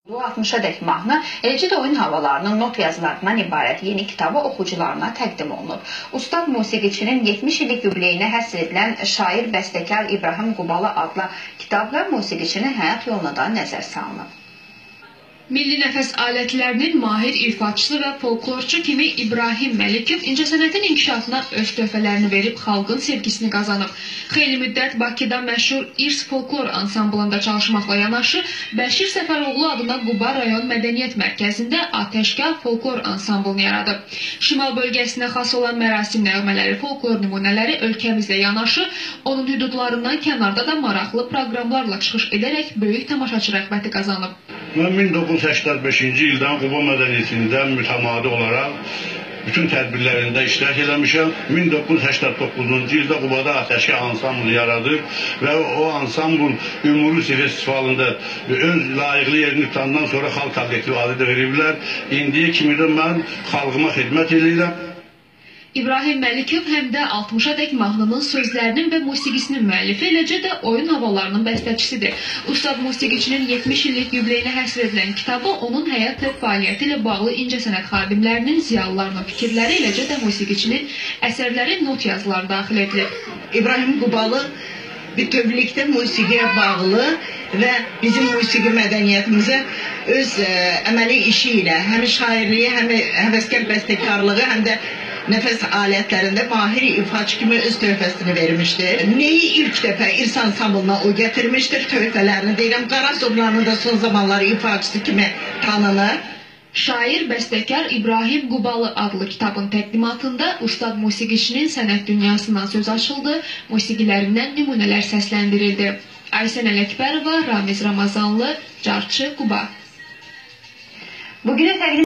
Bu 60-a dək mahnı, eləcə də oyun havalarının not yazılarından ibarət yeni kitabı oxucularına təqdim olunub. Ustad musiqiçinin 70 illik yubileyinə həsr edilən şair, bəstəkar İbrahim Qubalı adlı kitabla musiqiçinin həyat yoluna da nəzər salınıb. Milli nəfəs alətlərinin mahir ifaçısı və folklorçu kimi İbrahim Məlikov incəsənətin inkişafına öz töhfələrini verib xalqın sevgisini qazanıb. Xeyli müddət Bakıda məşhur İrs folklor ansamblında çalışmaqla yanaşı, Bəşir Səfəroğlu adına Quba rayon mədəniyyət mərkəzində Atəşkar folklor ansamblını yaradıb. Şimal bölgəsinə xas olan mərasim nəğmələri, folklor nümunələri ölkəmizlə yanaşı, onun hüdudlarından kənarda da maraqlı proqramlarla çıxış edərək böyük tamaşaçı rəğbəti qazanıb. Mən 1985-ci ildən Quba mədəniyyətində mütəmadi olaraq bütün tədbirlərində iştirak eləmişəm. 1989-cu ildə Qubada Atəşkar ansamblı yaradıb və o ansambl Ümumi festivalında öz layiqli yerini tutandan sonra xalq kollektivi adı da veriblər. İndiyə kimi də mən xalqıma xidmət edirəm. İbrahim Məlikov həm də 60-a dək mahnının sözlərinin və musiqisinin müəllifi, eləcə də oyun havalarının bəstəçisidir. Ustad musiqiçinin 70 illik yubileyinə həsr edilən kitabı onun həyat və fəaliyyəti ilə bağlı incəsənət xadimlərinin, ziyalılarının fikirləri, eləcə də musiqiçinin əsərləri, not yazıları daxil edilib. İbrahim Qubalı bütövlükdə musiqiyə bağlı və bizim musiqi mədəniyyətimizə öz əməli işi ilə, həm şairliyi, həm həvəskar bəstəkarlığı, həm də nəfəs alətlərində mahir ifaçı kimi öz töhfəsini vermişdir. Neyi ilk dəfə İrs ansamblına o gətirmişdir, töhfələrini deyirəm. Qarasovlanın da son zamanları ifaçısı kimi tanınır. Şair, bəstəkar İbrahim Qubalı adlı kitabın təqdimatında ustad musiqiçinin sənət dünyasından söz açıldı, musiqilərindən nümunələr səsləndirildi. Aysən Ələkbərova, Ramiz Ramazanlı, Carçı, Quba. Bugünə təqdim